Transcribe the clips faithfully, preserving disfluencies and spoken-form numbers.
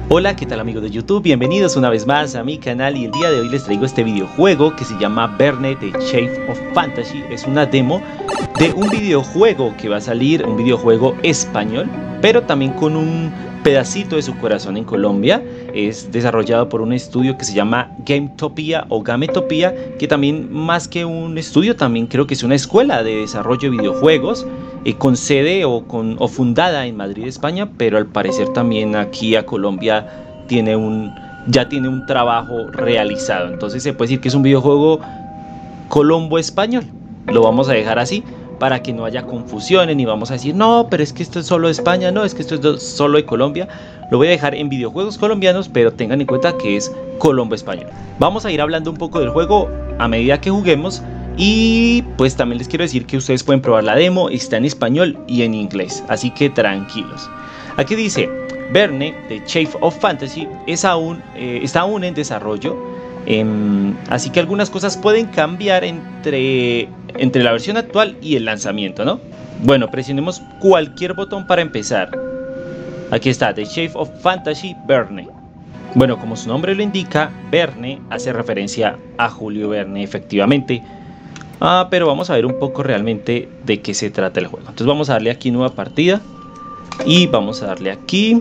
Hola, ¿qué tal amigos de YouTube? Bienvenidos una vez más a mi canal y el día de hoy les traigo este videojuego que se llama Verne The Shape of Fantasy. Es una demo de un videojuego que va a salir, un videojuego español, pero también con un pedacito de su corazón en Colombia. Es desarrollado por un estudio que se llama Gametopia o Gametopia, que también más que un estudio, también creo que es una escuela de desarrollo de videojuegos, eh, con sede o, con, o fundada en Madrid, España, pero al parecer también aquí a Colombia tiene un, ya tiene un trabajo realizado. Entonces se puede decir que es un videojuego colombo-español. Lo vamos a dejar así para que no haya confusiones, ni vamos a decir no, pero es que esto es solo de España, no, es que esto es solo de Colombia. Lo voy a dejar en videojuegos colombianos, pero tengan en cuenta que es colombo-español. Vamos a ir hablando un poco del juego a medida que juguemos. Y pues también les quiero decir que ustedes pueden probar la demo, está en español y en inglés, así que tranquilos. Aquí dice, Verne The Shape of Fantasy es aún, eh, está aún en desarrollo, eh, así que algunas cosas pueden cambiar entre, entre la versión actual y el lanzamiento, ¿no? Bueno, presionemos cualquier botón para empezar. Aquí está, The Shape of Fantasy Verne. Bueno, como su nombre lo indica, Verne hace referencia a Julio Verne, efectivamente. Ah, pero vamos a ver un poco realmente de qué se trata el juego. Entonces vamos a darle aquí nueva partida. Y vamos a darle aquí.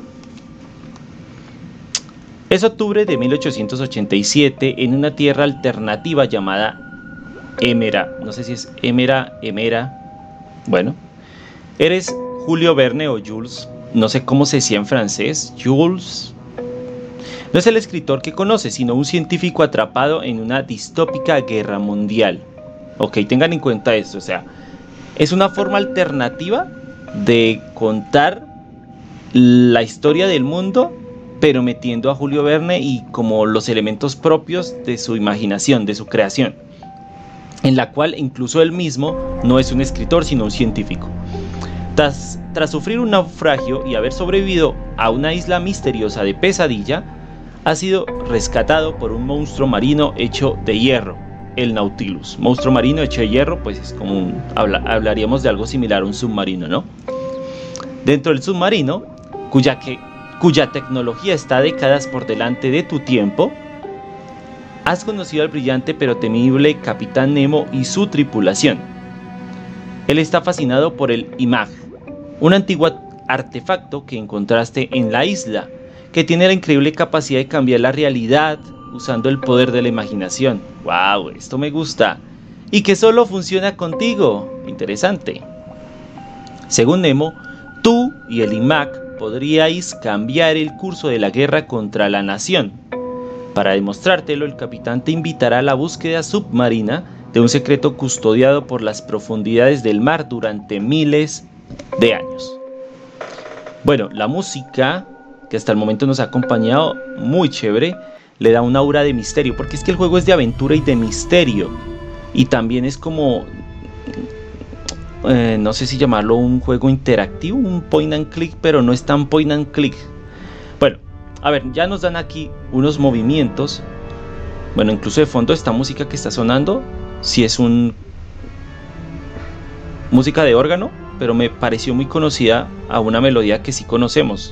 Es octubre de mil ochocientos ochenta y siete en una tierra alternativa llamada Emera. No sé si es Emera, Emera. Bueno. Eres Julio Verne o Jules. No sé cómo se decía en francés. Jules. No es el escritor que conoce, sino un científico atrapado en una distópica guerra mundial. Ok, tengan en cuenta esto, o sea, es una forma alternativa de contar la historia del mundo, pero metiendo a Julio Verne y como los elementos propios de su imaginación, de su creación, en la cual incluso él mismo no es un escritor, sino un científico. Tras, tras sufrir un naufragio y haber sobrevivido a una isla misteriosa de pesadilla, ha sido rescatado por un monstruo marino hecho de hierro, el Nautilus. Monstruo marino hecho de hierro, pues es como un, habla, hablaríamos de algo similar a un submarino, ¿no? Dentro del submarino, cuya, que, cuya tecnología está décadas por delante de tu tiempo, has conocido al brillante pero temible Capitán Nemo y su tripulación. Él está fascinado por el Imag, un antiguo artefacto que encontraste en la isla, que tiene la increíble capacidad de cambiar la realidad usando el poder de la imaginación. ¡Wow! Esto me gusta. Y que solo funciona contigo. Interesante. Según Nemo, tú y el Imag podríais cambiar el curso de la guerra contra la nación. Para demostrártelo, el capitán te invitará a la búsqueda submarina de un secreto custodiado por las profundidades del mar durante miles de años. Bueno, la música que hasta el momento nos ha acompañado, muy chévere, le da una aura de misterio, porque es que el juego es de aventura y de misterio, y también es como, eh, no sé si llamarlo un juego interactivo, un point and click, pero no es tan point and click. Bueno, a ver, ya nos dan aquí unos movimientos. Bueno, incluso de fondo esta música que está sonando, si es un música de órgano, pero me pareció muy conocida a una melodía que sí conocemos.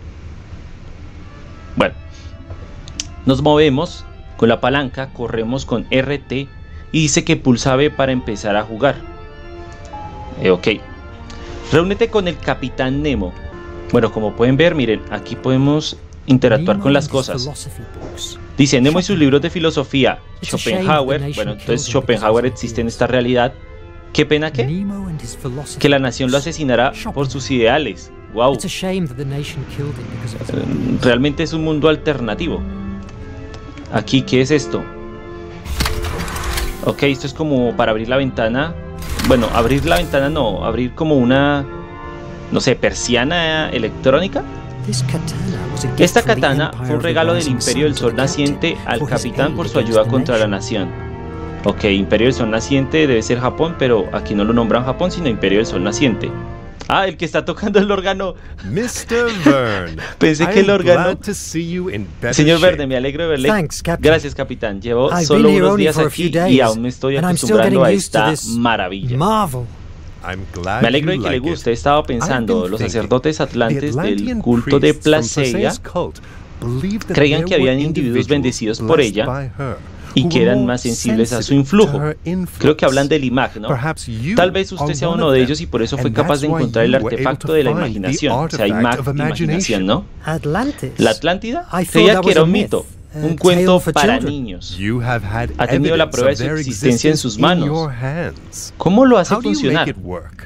Bueno, nos movemos con la palanca, corremos con R T y dice que pulsa B para empezar a jugar. Eh, ok. Reúnete con el Capitán Nemo. Bueno, como pueden ver, miren, aquí podemos interactuar con las cosas. Dice Nemo y sus libros de filosofía. Schopenhauer. Bueno, entonces Schopenhauer existe en esta realidad. Qué pena que que la nación lo asesinará por sus ideales. Wow. Realmente es un mundo alternativo. Aquí, ¿qué es esto? Ok, esto es como para abrir la ventana. Bueno, abrir la ventana no, abrir como una, no sé, persiana electrónica. Esta katana fue un regalo del Imperio del Sol Naciente al capitán por su ayuda contra la nación. Ok, Imperio del Sol Naciente debe ser Japón, pero aquí no lo nombran Japón, sino Imperio del Sol Naciente. Ah, el que está tocando el órgano. mister Verne. Pensé que el órgano. Señor Verne, me alegro de verle. Thanks, Gracias, capitán. Llevo solo unos días aquí y aún me estoy acostumbrando a esta maravilla. Me alegro de que le guste. He estado pensando, los sacerdotes atlantes del culto de Placeia Creían que habían individuos bendecidos por ella y que eran más sensibles a su influjo. Creo que hablan del Imag, ¿no? Tal vez usted sea uno de ellos y por eso fue capaz de encontrar el artefacto de la imaginación. O sea, Imag, imaginación, ¿no? La Atlántida, creía que era un mito, un cuento para niños. Ha tenido la prueba de su existencia en sus manos. ¿Cómo lo hace funcionar?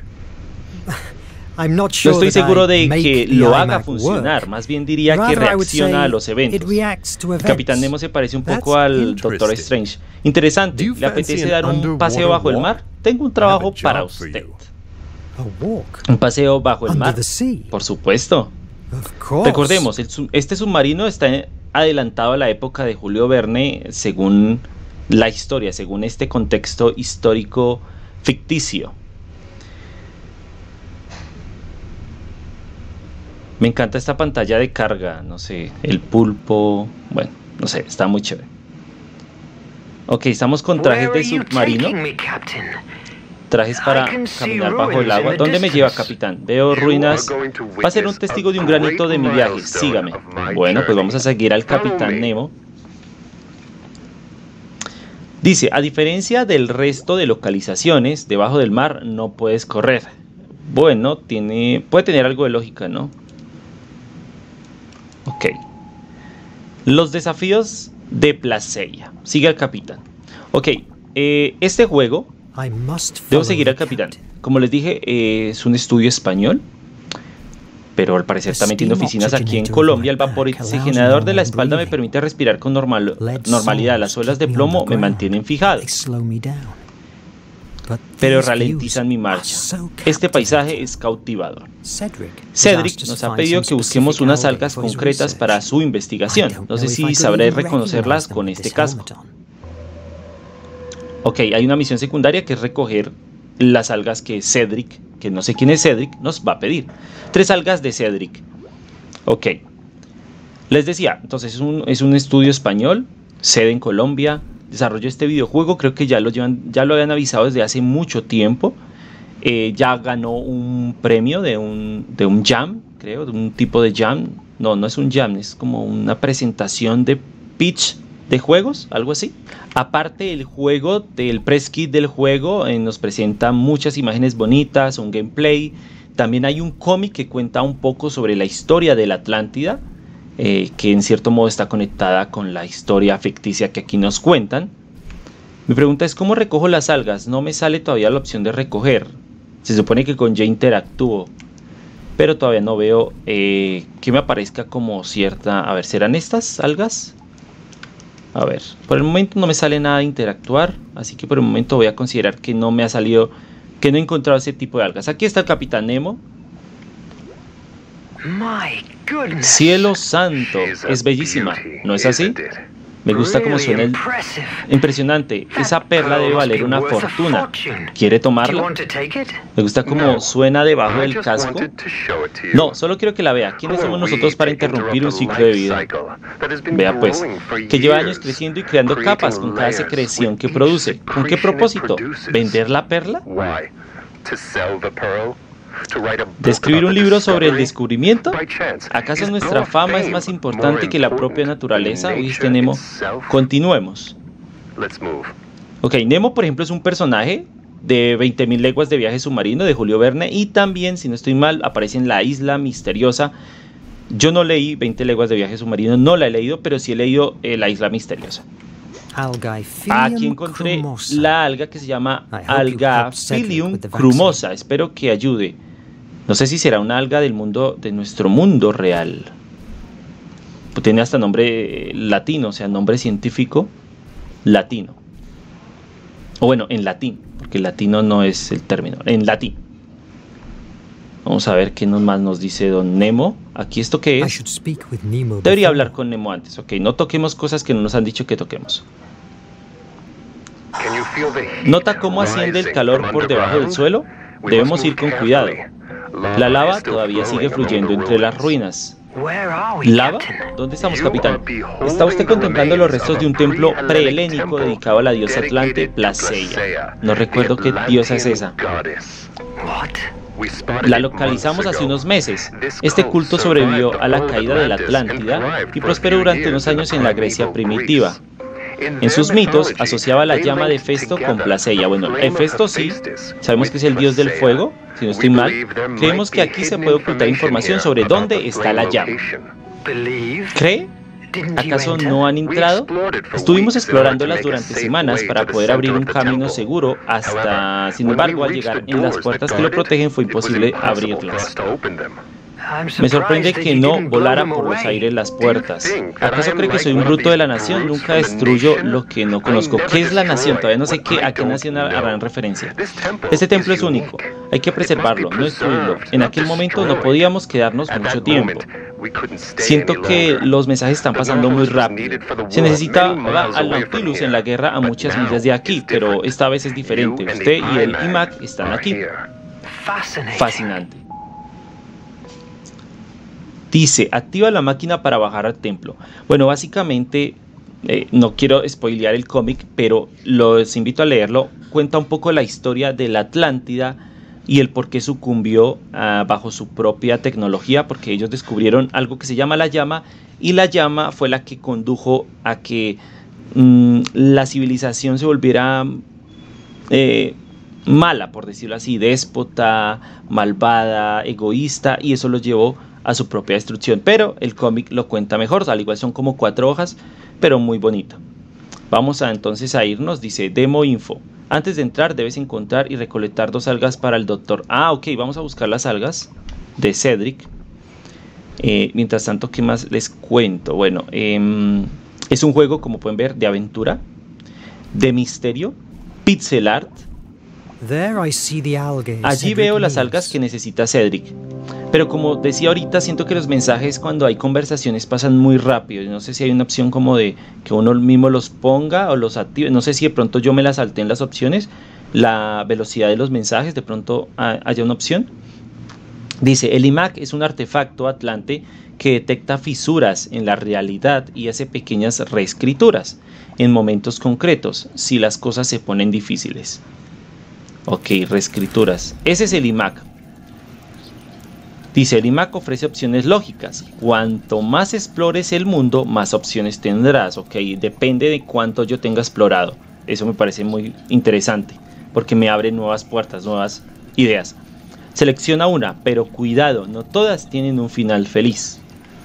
No estoy seguro de que lo haga funcionar, más bien diría que reacciona a los eventos. El Capitán Nemo se parece un poco al Doctor Strange. Interesante, ¿le apetece dar un paseo bajo el mar? Tengo un trabajo para usted. ¿Un paseo bajo el mar? Por supuesto. Recordemos, el, este submarino está adelantado a la época de Julio Verne según la historia, según este contexto histórico ficticio. Me encanta esta pantalla de carga, no sé, el pulpo, bueno, no sé, está muy chévere. Ok, estamos con trajes de submarino. Trajes para caminar bajo el agua. ¿Dónde me lleva, capitán? Veo ruinas. Va a ser un testigo de un granito de mi viaje, sígame. Bueno, pues vamos a seguir al Capitán Nemo. Dice, a diferencia del resto de localizaciones, debajo del mar no puedes correr. Bueno, tiene, puede tener algo de lógica, ¿no? Ok. Los desafíos de Placeia. Sigue al capitán. Ok, eh, este juego... Debo seguir al capitán. Como les dije, eh, es un estudio español. Pero al parecer también tiene oficinas aquí en Colombia. El vaporizador de la espalda me permite respirar con normal, normalidad. Las suelas de plomo me mantienen fijado, pero ralentizan mi marcha. Este paisaje es cautivador. Cedric nos ha pedido que busquemos unas algas concretas para su investigación. No sé si sabré reconocerlas con este casco. Ok, hay una misión secundaria que es recoger las algas que Cedric, que no sé quién es Cedric, nos va a pedir. Tres algas de Cedric. Ok. Les decía, entonces es un, es un estudio español, sede en Colombia. Desarrolló este videojuego, creo que ya lo llevan, ya lo habían avisado desde hace mucho tiempo. Eh, ya ganó un premio de un, de un jam, creo, de un tipo de jam. No, no es un jam, es como una presentación de pitch de juegos, algo así. Aparte el juego, del press kit del juego, eh, nos presenta muchas imágenes bonitas, un gameplay. También hay un cómic que cuenta un poco sobre la historia de la Atlántida. Eh, que en cierto modo está conectada con la historia ficticia que aquí nos cuentan. Mi pregunta es, ¿cómo recojo las algas? No me sale todavía la opción de recoger. Se supone que con ya interactúo, pero todavía no veo eh, que me aparezca como cierta... A ver, ¿serán estas algas? A ver, por el momento no me sale nada de interactuar, así que por el momento voy a considerar que no me ha salido, que no he encontrado ese tipo de algas. Aquí está el Capitán Nemo. Cielo santo, es bellísima, ¿no es así? Me gusta cómo suena el... Impresionante, esa perla debe valer una fortuna. ¿Quiere tomarla? Me gusta cómo suena debajo del casco. No, solo quiero que la vea. ¿Quiénes somos nosotros para interrumpir un ciclo de vida? Vea pues, que lleva años creciendo y creando capas con cada secreción que produce. ¿Con qué propósito? ¿Vender la perla? ¿De escribir un libro sobre el descubrimiento? ¿Acaso nuestra fama es más importante que la propia naturaleza? ¿Oíste, Nemo? Continuemos. Ok, Nemo, por ejemplo, es un personaje de veinte mil leguas de viaje submarino de Julio Verne. Y también, si no estoy mal, aparece en La Isla Misteriosa. Yo no leí veinte leguas de viaje submarino, no la he leído, pero sí he leído eh, La Isla Misteriosa. Aquí encontré la alga que se llama Algaphylium crumosa. Espero que ayude. No sé si será una alga del mundo, de nuestro mundo real. Pues tiene hasta nombre latino, o sea, nombre científico latino. O bueno, en latín, porque latino no es el término, en latín. Vamos a ver qué más nos dice don Nemo. Aquí, ¿esto qué es? Debería hablar con Nemo antes. Ok, no toquemos cosas que no nos han dicho que toquemos. ¿Nota cómo asciende el calor por debajo del suelo? Debemos ir con cuidado. La lava todavía sigue fluyendo entre las ruinas. ¿Lava? ¿Dónde estamos, capitán? Está usted contemplando los restos de un templo prehelénico dedicado a la diosa atlante Placeia. No recuerdo qué diosa es esa. La localizamos hace unos meses. Este culto sobrevivió a la caída de la Atlántida y prosperó durante unos años en la Grecia primitiva. En sus mitos asociaba la llama de Hefesto con Placeia. Bueno, Hefesto sí, sabemos que es el dios del fuego, si no estoy mal. Creemos que aquí se puede ocultar información sobre dónde está la llama. ¿Cree? ¿Acaso no han entrado? Estuvimos explorándolas durante semanas para poder abrir un camino seguro hasta... Sin embargo, al llegar en las puertas que lo protegen fue imposible abrirlas. Me sorprende que no volara por los aires las puertas. ¿Acaso cree que soy un bruto de la nación? Nunca destruyo lo que no conozco. ¿Qué es la nación? Todavía no sé qué, a qué nación harán referencia. Este templo es único. Hay que preservarlo, no destruirlo. En aquel momento no podíamos quedarnos mucho tiempo. Siento que los mensajes están pasando muy rápido. Se necesitaba al Nautilus en la guerra a muchas millas de aquí, pero esta vez es diferente. Usted y el I M A C están aquí. Fascinante. Dice, activa la máquina para bajar al templo. Bueno, básicamente, eh, no quiero spoilear el cómic, pero los invito a leerlo. Cuenta un poco la historia de la Atlántida y el por qué sucumbió uh, bajo su propia tecnología, porque ellos descubrieron algo que se llama la llama, y la llama fue la que condujo a que mmm, la civilización se volviera eh, mala, por decirlo así, déspota, malvada, egoísta, y eso los llevó a su propia destrucción, pero el cómic lo cuenta mejor, al igual son como cuatro hojas, pero muy bonito. Vamos a entonces a irnos, dice Demo Info. Antes de entrar debes encontrar y recolectar dos algas para el doctor. Ah, ok, vamos a buscar las algas de Cedric. Eh, mientras tanto, ¿qué más les cuento? Bueno, eh, es un juego, como pueden ver, de aventura, de misterio, pixel art. Allí veo las algas que necesita Cedric. Pero como decía ahorita, siento que los mensajes cuando hay conversaciones pasan muy rápido. No sé si hay una opción como de que uno mismo los ponga o los active. No sé si de pronto yo me las salté en las opciones. La velocidad de los mensajes, de pronto haya una opción. Dice, el I M A C es un artefacto atlante que detecta fisuras en la realidad y hace pequeñas reescrituras en momentos concretos si las cosas se ponen difíciles. Ok, reescrituras. Ese es el I M A C. Dice, el I M A C ofrece opciones lógicas. Cuanto más explores el mundo, más opciones tendrás. Ok, depende de cuánto yo tenga explorado. Eso me parece muy interesante, porque me abre nuevas puertas, nuevas ideas. Selecciona una, pero cuidado, no todas tienen un final feliz.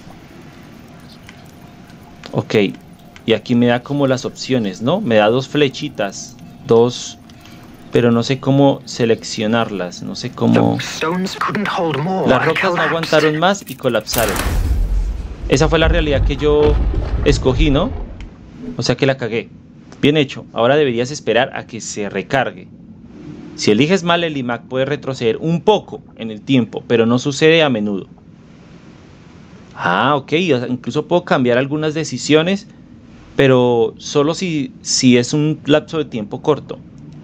Ok, y aquí me da como las opciones, ¿no? Me da dos flechitas, dos... pero no sé cómo seleccionarlas, no sé cómo... Las rocas no aguantaron más y colapsaron. Esa fue la realidad que yo escogí, ¿no? O sea que la cagué. Bien hecho, ahora deberías esperar a que se recargue. Si eliges mal, el I M A C puede retroceder un poco en el tiempo, pero no sucede a menudo. Ah, ok, incluso puedo cambiar algunas decisiones, pero solo si, si es un lapso de tiempo corto.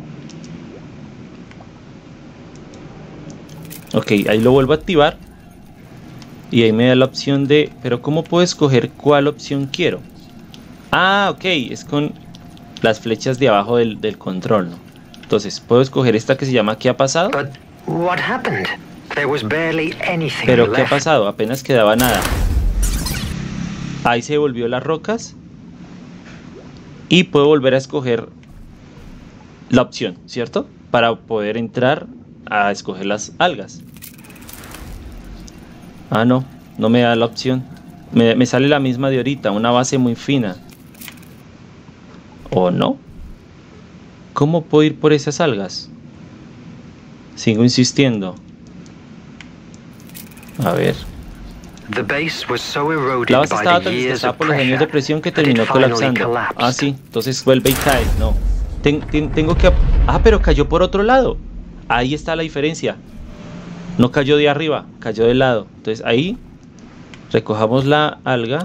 Ok, ahí lo vuelvo a activar y ahí me da la opción de... pero ¿cómo puedo escoger cuál opción quiero? Ah, ok, es con las flechas de abajo del, del control, ¿no? Entonces, puedo escoger esta que se llama ¿qué ha pasado? Pero ¿qué ha pasado? Apenas quedaba nada. Ahí se volvió las rocas y puedo volver a escoger la opción, ¿cierto? Para poder entrar a escoger las algas. Ah, no, no me da la opción. Me, me sale la misma de ahorita, una base muy fina. ¿O no? ¿Cómo puedo ir por esas algas? Sigo insistiendo. A ver. La base estaba tan destrozada por los años de presión que terminó colapsando. Ah, sí, entonces vuelve y cae. No. Ten, ten, tengo que... Ah, pero cayó por otro lado. Ahí está la diferencia. No cayó de arriba, cayó de lado. Entonces ahí recojamos la alga.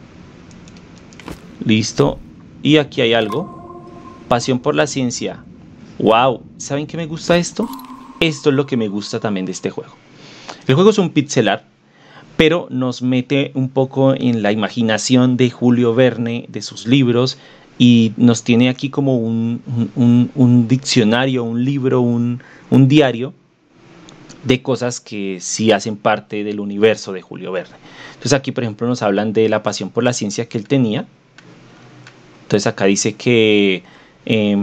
Listo. Y aquí hay algo. Pasión por la ciencia. Wow. ¿Saben qué me gusta esto? Esto es lo que me gusta también de este juego. El juego es un pixel art, pero nos mete un poco en la imaginación de Julio Verne, de sus libros, y nos tiene aquí como un, un, un diccionario, un libro, un, un diario de cosas que sí hacen parte del universo de Julio Verne. Entonces aquí, por ejemplo, nos hablan de la pasión por la ciencia que él tenía. Entonces acá dice que eh,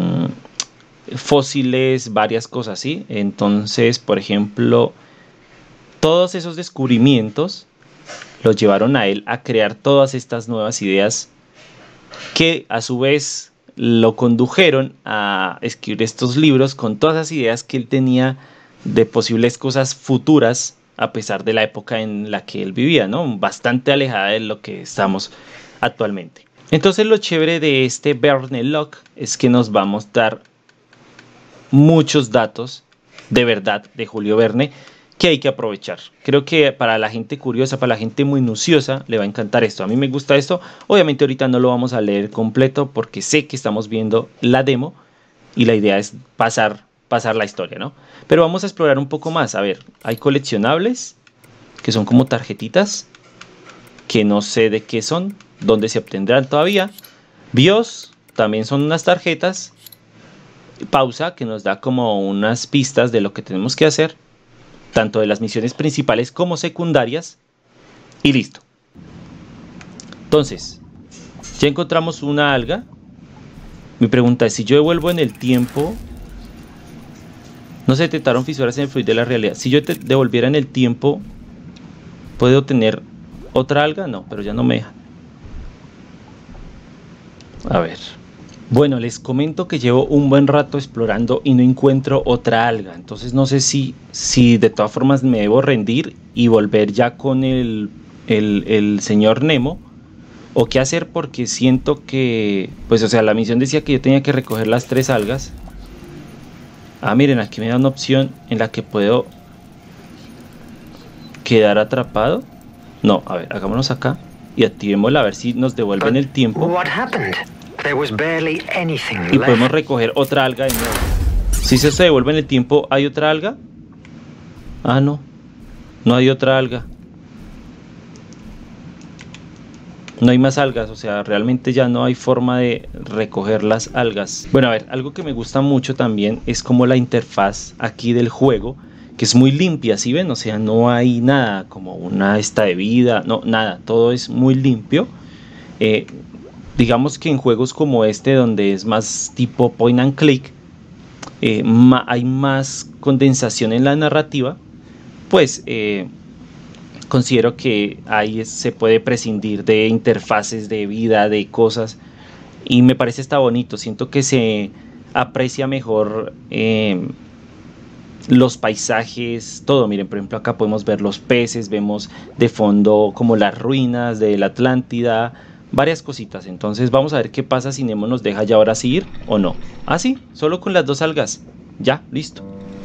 fósiles, varias cosas, ¿sí? Entonces, por ejemplo, todos esos descubrimientos los llevaron a él a crear todas estas nuevas ideas que a su vez lo condujeron a escribir estos libros con todas las ideas que él tenía de posibles cosas futuras a pesar de la época en la que él vivía, ¿no? Bastante alejada de lo que estamos actualmente. Entonces lo chévere de este Verne Log es que nos va a mostrar muchos datos de verdad de Julio Verne que hay que aprovechar. Creo que para la gente curiosa, para la gente minuciosa, le va a encantar esto. A mí me gusta esto. Obviamente ahorita no lo vamos a leer completo porque sé que estamos viendo la demo y la idea es pasar, pasar la historia, ¿no? Pero vamos a explorar un poco más. A ver, hay coleccionables que son como tarjetitas que no sé de qué son, dónde se obtendrán todavía. BIOS también son unas tarjetas. Pausa que nos da como unas pistas de lo que tenemos que hacer, tanto de las misiones principales como secundarias, y listo. Entonces, ya encontramos una alga. Mi pregunta es, si yo devuelvo en el tiempo, no se detectaron fisuras en el fluido de la realidad. Si yo te devolviera en el tiempo, ¿puedo tener otra alga? No, pero ya no me deja. A ver. Bueno, les comento que llevo un buen rato explorando y no encuentro otra alga. Entonces no sé si, si de todas formas me debo rendir y volver ya con el, el, el señor Nemo. O qué hacer, porque siento que, pues o sea, la misión decía que yo tenía que recoger las tres algas. Ah, miren, aquí me da una opción en la que puedo quedar atrapado. No, a ver, hagámonos acá y activémosla a ver si nos devuelven el tiempo. Y podemos recoger otra alga de nuevo. Si se devuelve en el tiempo, ¿hay otra alga? Ah, no. No hay otra alga. No hay más algas, o sea, realmente ya no hay forma de recoger las algas. Bueno, a ver, algo que me gusta mucho también es como la interfaz aquí del juego, que es muy limpia, ¿sí ven? O sea, no hay nada como una esta de vida, no, nada, todo es muy limpio. Eh, digamos que en juegos como este, donde es más tipo point and click, eh, ma hay más condensación en la narrativa, pues eh, considero que ahí se puede prescindir de interfaces de vida, de cosas, y me parece está bonito. Siento que se aprecia mejor eh, los paisajes, todo. Miren, por ejemplo, acá podemos ver los peces, vemos de fondo como las ruinas de la Atlántida, varias cositas. Entonces vamos a ver qué pasa si Nemo nos deja ya ahora sí ir o no. Ah, sí, solo con las dos algas. Ya, listo.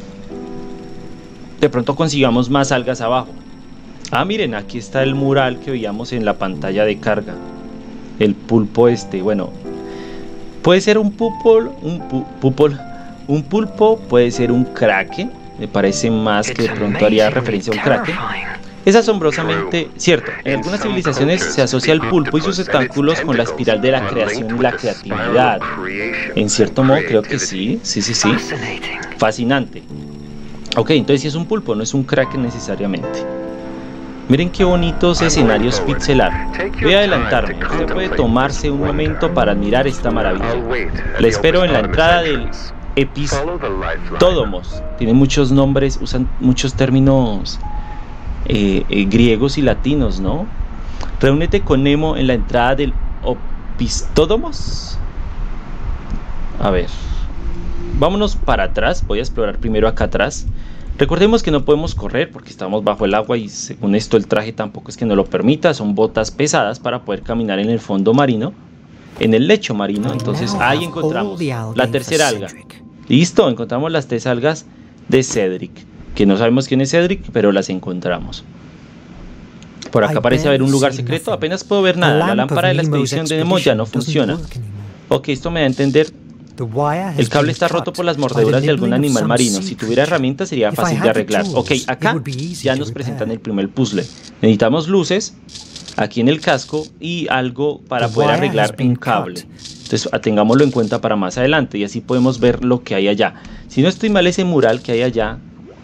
De pronto consigamos más algas abajo. Ah, miren, aquí está el mural que veíamos en la pantalla de carga. El pulpo este, bueno, puede ser un pulpo, un pu pulpo, un pulpo, puede ser un kraken. Me parece más que de pronto haría referencia a un kraken. Es asombrosamente cierto. En algunas civilizaciones se asocia el pulpo y sus tentáculos con la espiral de la creación y la creatividad. En cierto modo creo que sí, sí, sí, sí. Fascinante. Ok, entonces sí es un pulpo, no es un kraken necesariamente. Miren qué bonitos escenarios pixelar. Voy a adelantarme. Usted puede tomarse un momento para admirar esta maravilla. Le espero en la entrada del Epistódomos. Tiene muchos nombres, usan muchos términos eh, eh, griegos y latinos, ¿no? Reúnete con Nemo en la entrada del Epistódomos. A ver. Vámonos para atrás. Voy a explorar primero acá atrás. Recordemos que no podemos correr porque estamos bajo el agua y según esto el traje tampoco es que nos lo permita. Son botas pesadas para poder caminar en el fondo marino, en el lecho marino. Entonces ahí encontramos la tercera alga. Listo, encontramos las tres algas de Cedric, que no sabemos quién es Cedric, pero las encontramos. Por acá parece haber un lugar secreto. Apenas puedo ver nada. La lámpara de la expedición de Nemo ya no funciona. Ok, esto me da a entender. El cable está roto por las mordeduras de algún animal marino. Si tuviera herramientas sería fácil de arreglar. Ok, acá ya nos presentan el primer puzzle. Necesitamos luces aquí en el casco y algo para poder arreglar un cable. Entonces tengámoslo en cuenta para más adelante y así podemos ver lo que hay allá. Si no estoy mal, ese mural que hay allá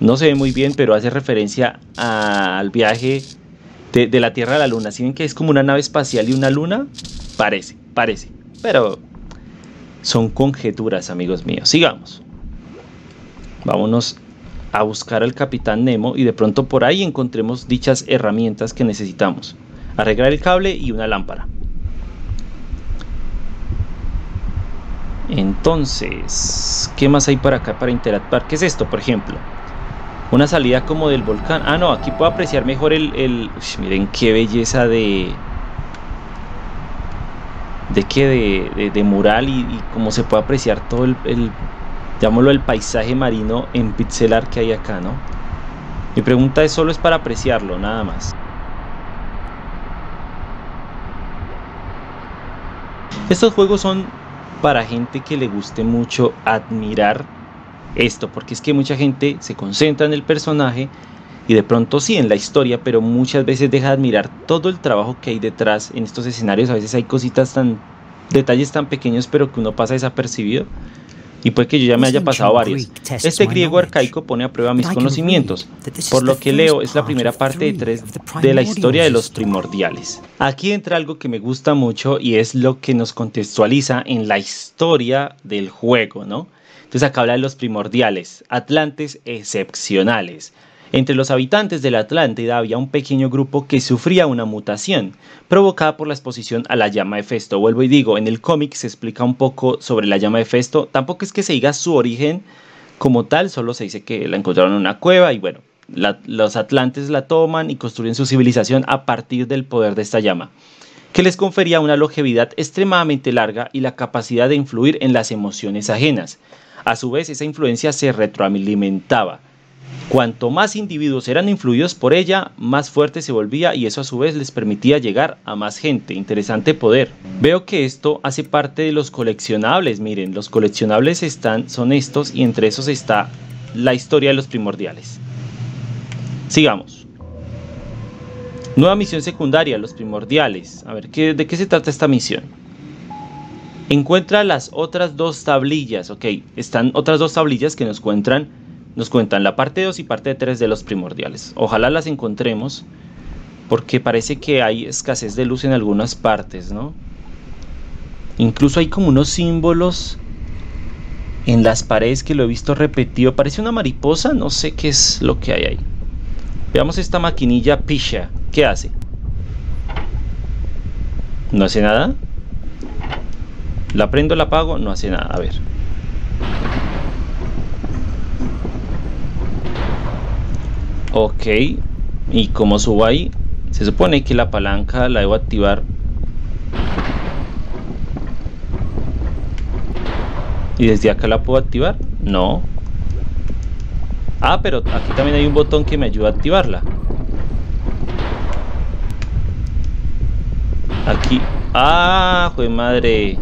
No se ve muy bien, pero hace referencia a, al viaje de, de la Tierra a la Luna. ¿Sí ven que es como una nave espacial y una luna? Parece, parece. Pero son conjeturas, amigos míos. Sigamos. Vámonos a buscar al Capitán Nemo y de pronto por ahí encontremos dichas herramientas que necesitamos. Arreglar el cable y una lámpara. Entonces, ¿qué más hay para acá para interactuar? ¿Qué es esto, por ejemplo? Una salida como del volcán. Ah, no, aquí puedo apreciar mejor el... el... Uy, miren qué belleza de... ¿De qué? De, de, de mural y, y cómo se puede apreciar todo el... el llamémoslo el paisaje marino en pixel art que hay acá, ¿no? Mi pregunta es, solo es para apreciarlo, nada más. Estos juegos son para gente que le guste mucho admirar esto, porque es que mucha gente se concentra en el personaje y de pronto sí en la historia, pero muchas veces deja de admirar todo el trabajo que hay detrás en estos escenarios. A veces hay cositas tan, detalles tan pequeños, pero que uno pasa desapercibido. Y puede que yo ya me haya pasado varios. Este griego arcaico pone a prueba mis conocimientos. Por lo que leo, es la primera parte de tres de la historia de los primordiales. Aquí entra algo que me gusta mucho y es lo que nos contextualiza en la historia del juego, ¿no? Entonces acá habla de los primordiales, atlantes excepcionales. Entre los habitantes de la Atlántida había un pequeño grupo que sufría una mutación provocada por la exposición a la llama de Festo. Vuelvo y digo, en el cómic se explica un poco sobre la llama de Festo. Tampoco es que se diga su origen como tal, solo se dice que la encontraron en una cueva y bueno, la, los atlantes la toman y construyen su civilización a partir del poder de esta llama, que les confería una longevidad extremadamente larga y la capacidad de influir en las emociones ajenas. A su vez, esa influencia se retroalimentaba. Cuanto más individuos eran influidos por ella, más fuerte se volvía y eso a su vez les permitía llegar a más gente. Interesante poder. Veo que esto hace parte de los coleccionables. Miren, los coleccionables están, son estos y entre esos está la historia de los primordiales. Sigamos. Nueva misión secundaria, los primordiales. A ver, ¿qué, ¿de qué se trata esta misión? Encuentra las otras dos tablillas. Ok, están otras dos tablillas que nos cuentan Nos cuentan la parte dos y parte tres de los primordiales. Ojalá las encontremos, porque parece que hay escasez de luz en algunas partes, ¿no? Incluso hay como unos símbolos en las paredes que lo he visto repetido. Parece una mariposa, no sé qué es lo que hay ahí. Veamos esta maquinilla Pisha. ¿Qué hace? ¿No hace nada? La prendo, la apago, no hace nada. A ver. Ok, y como subo ahí, se supone que la palanca la debo activar. ¿Y desde acá la puedo activar? No. Ah, pero aquí también hay un botón que me ayuda a activarla. Aquí. Ah, jue madre.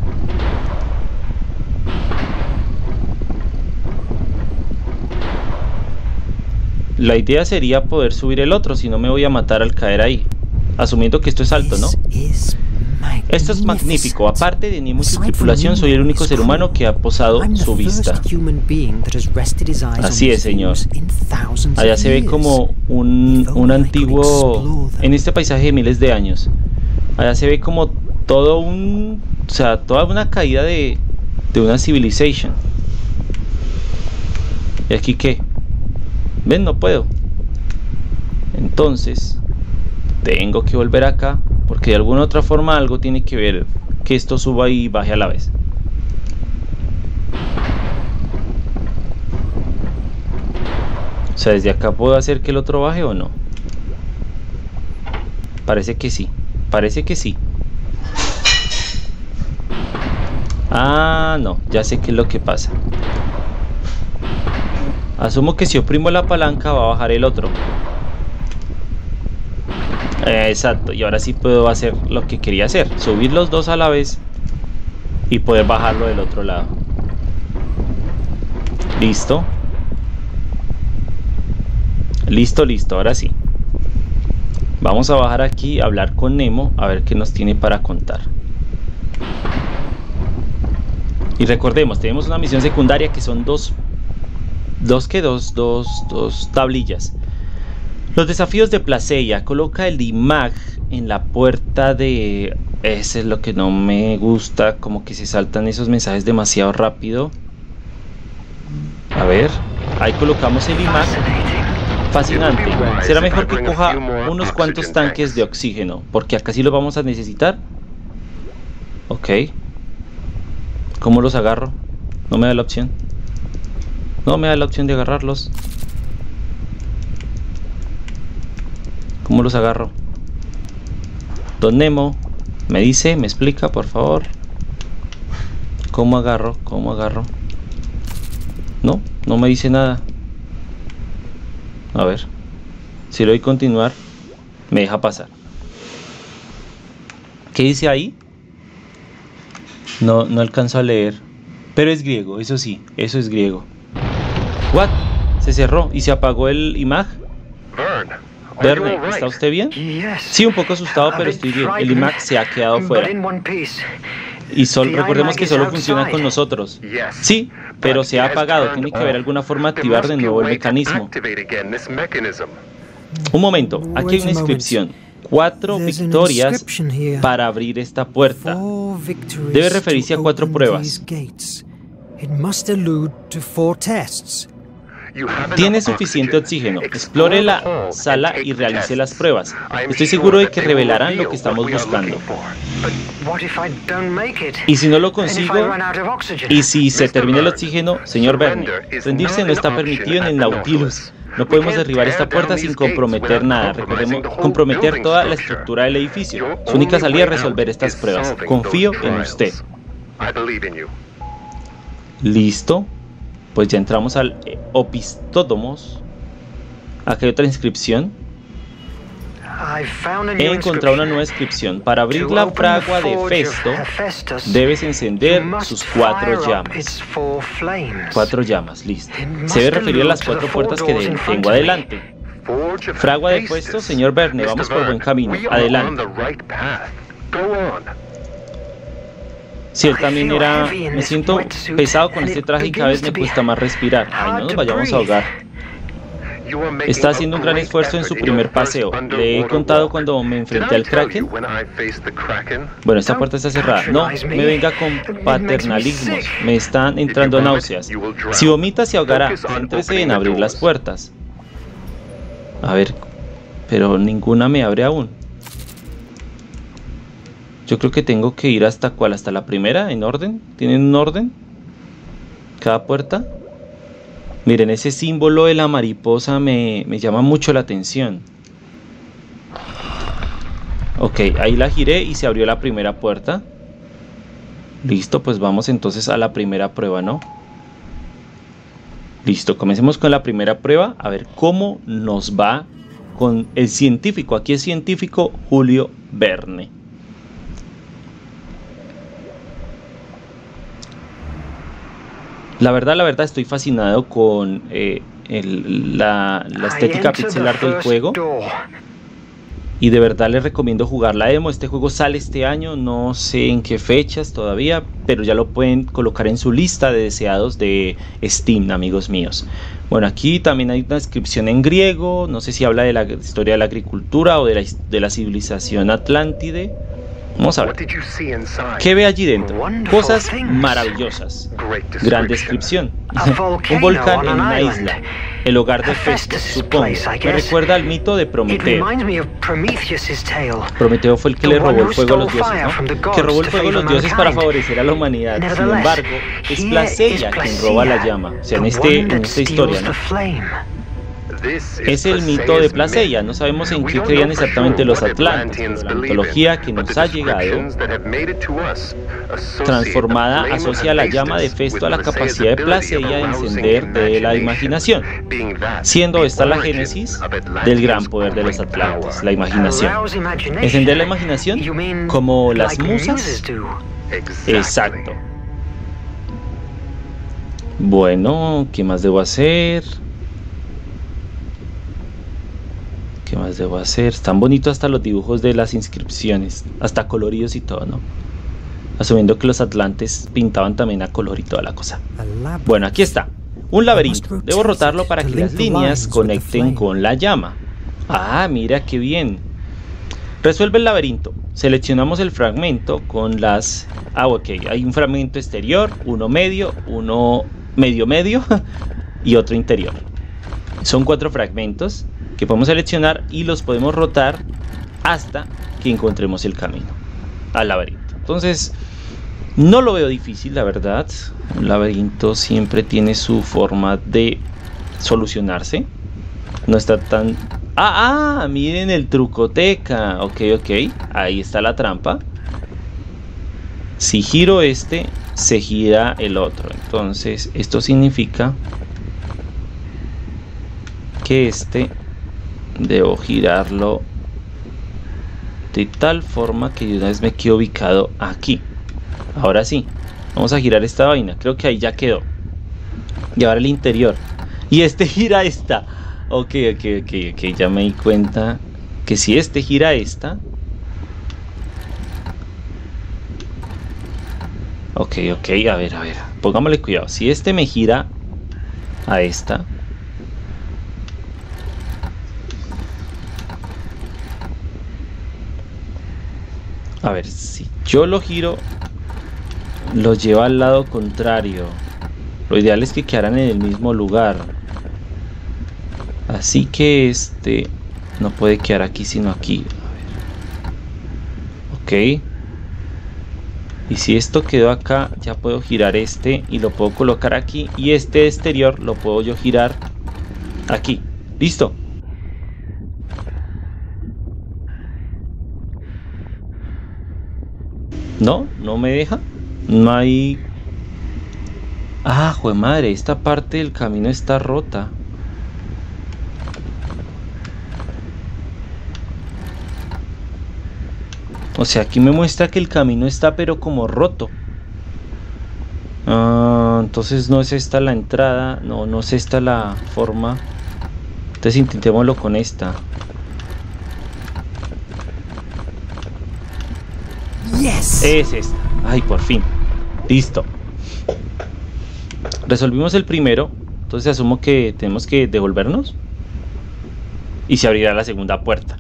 La idea sería poder subir el otro, si no me voy a matar al caer ahí. Asumiendo que esto es alto, ¿no? Esto es magnífico. Aparte de Nemo y su tripulación, soy el único ser humano que ha posado su vista. Así es, señor. Allá se ve como un, un antiguo... En este paisaje de miles de años. Allá se ve como todo un... O sea, toda una caída de, de una civilización. ¿Y aquí qué? ¿Ven? No puedo. Entonces tengo que volver acá, porque de alguna otra forma algo tiene que ver que esto suba y baje a la vez. O sea, desde acá puedo hacer que el otro baje o no. Parece que sí. Parece que sí. Ah, no. Ya sé qué es lo que pasa. Asumo que si oprimo la palanca va a bajar el otro. Eh, exacto, y ahora sí puedo hacer lo que quería hacer. Subir los dos a la vez y poder bajarlo del otro lado. Listo. Listo, listo, ahora sí. Vamos a bajar aquí, a hablar con Nemo, a ver qué nos tiene para contar. Y recordemos, tenemos una misión secundaria que son dos Dos que dos, dos, dos tablillas. Los desafíos de Plaseia. Coloca el I M A G en la puerta de... Ese es lo que no me gusta. Como que se saltan esos mensajes demasiado rápido. A ver. Ahí colocamos el I M A G. Fascinante. Será mejor que coja unos cuantos tanques de oxígeno, porque acá sí los vamos a necesitar. Ok. ¿Cómo los agarro? No me da la opción. No me da la opción de agarrarlos. ¿Cómo los agarro? Don Nemo, me dice, me explica, por favor. ¿Cómo agarro? ¿Cómo agarro? No, no me dice nada. A ver. Si le doy continuar, me deja pasar. ¿Qué dice ahí? No, no alcanzo a leer. Pero es griego, eso sí, eso es griego. ¿What? Se cerró y se apagó el I M A G. Verne, ¿está usted bien? Sí, un poco asustado, pero estoy bien. El I M A G se ha quedado fuera. Y sol, recordemos que solo funciona con nosotros. Sí, pero se ha apagado. Tiene que haber alguna forma de activar de nuevo el mecanismo. Un momento, aquí hay una inscripción. Cuatro victorias para abrir esta puerta. Debe referirse a cuatro pruebas. Tiene suficiente oxígeno. Explore la sala y realice las pruebas. Estoy seguro de que revelarán lo que estamos buscando. Y si no lo consigo, y si se termina el oxígeno, señor Verne, rendirse no está permitido en el Nautilus. No podemos derribar esta puerta sin comprometer nada. Recordemos, comprometer toda la estructura del edificio. Su única salida es resolver estas pruebas. Confío en usted. Listo. Pues ya entramos al Opistódomos. Aquí hay otra inscripción. He encontrado una nueva inscripción. Para abrir la fragua de Festo, debes encender sus cuatro llamas. Cuatro llamas, listo. Se debe referir a las cuatro puertas que tengo adelante. Fragua de Festo, señor Verne, vamos por buen camino. Adelante. Si él también era... Me siento pesado con este traje y cada vez me cuesta más respirar. Ay, no nos vayamos a ahogar. Está haciendo un gran esfuerzo en su primer paseo. ¿Le he contado cuando me enfrenté al Kraken? Bueno, esta puerta está cerrada. No, me venga con paternalismos. Me están entrando náuseas. Si vomita se ahogará. Céntrese en abrir las puertas. A ver, pero ninguna me abre aún. Yo creo que tengo que ir hasta cuál, hasta la primera, en orden. ¿Tienen un orden? Cada puerta. Miren, ese símbolo de la mariposa me, me llama mucho la atención. Ok, ahí la giré y se abrió la primera puerta. Listo, pues vamos entonces a la primera prueba, ¿no? Listo, comencemos con la primera prueba. A ver cómo nos va con el científico. Aquí es científico Julio Verne. La verdad, la verdad estoy fascinado con eh, el, la, la estética pixel art del juego. Y de verdad les recomiendo jugar la demo. Este juego sale este año, no sé en qué fechas todavía, pero ya lo pueden colocar en su lista de deseados de Steam, amigos míos. Bueno, aquí también hay una descripción en griego. No sé si habla de la historia de la agricultura o de la, de la civilización atlántide. Vamos a ver. ¿Qué ve allí dentro? Cosas maravillosas. Gran descripción. Un volcán en una isla. El hogar de Festo, supongo. Me recuerda al mito de Prometeo. Prometeo fue el que le robó el fuego a los dioses, ¿no? Que robó el fuego a los dioses para favorecer a la humanidad. Sin embargo, es Plaseia quien roba la llama. O sea, en, este, en esta historia, ¿no? Es el mito de Plaseia. No sabemos en qué creían exactamente los atlantes. La mitología que nos ha llegado transformada asocia la llama de Festo a la capacidad de Plaseia de encender de la imaginación, siendo esta la génesis del gran poder de los atlantes, la imaginación. ¿Encender la imaginación? ¿Como las musas? Exacto. Bueno, ¿qué más debo hacer? ¿Qué más debo hacer? Están bonitos hasta los dibujos de las inscripciones, hasta coloridos y todo, ¿no? Asumiendo que los atlantes pintaban también a color y toda la cosa. Bueno, aquí está. Un laberinto. Debo rotarlo para que las líneas conecten con la llama. Ah, mira qué bien. Resuelve el laberinto. Seleccionamos el fragmento con las... Ah, ok. Hay un fragmento exterior, uno medio, uno medio medio y otro interior. Son cuatro fragmentos que podemos seleccionar y los podemos rotar hasta que encontremos el camino al laberinto. Entonces, no lo veo difícil, la verdad. Un laberinto siempre tiene su forma de solucionarse. No está tan... Ah, ah, miren el trucoteca. Ok, ok. Ahí está la trampa. Si giro este, se gira el otro. Entonces, esto significa que este debo girarlo de tal forma que de una vez me quedo ubicado aquí. Ahora sí, vamos a girar esta vaina. Creo que ahí ya quedó. Y ahora el interior. Y este gira esta. Ok, ok, ok, ok. Ya me di cuenta que si este gira esta. Ok, ok, a ver, a ver. Pongámosle cuidado. Si este me gira a esta. A ver, si yo lo giro, lo lleva al lado contrario. Lo ideal es que quedaran en el mismo lugar. Así que este no puede quedar aquí sino aquí. A ver. Ok. Y si esto quedó acá, ya puedo girar este y lo puedo colocar aquí. Y este exterior lo puedo yo girar aquí. ¿Listo? No, no me deja. No hay... Ah, jue madre, esta parte del camino está rota. O sea, aquí me muestra que el camino está pero como roto. Ah, entonces no es esta la entrada. No, no es esta la forma. Entonces intentémoslo con esta. Yes. Es esta. Ay, por fin. Listo. Resolvimos el primero. Entonces asumo que tenemos que devolvernos. Y se abrirá la segunda puerta.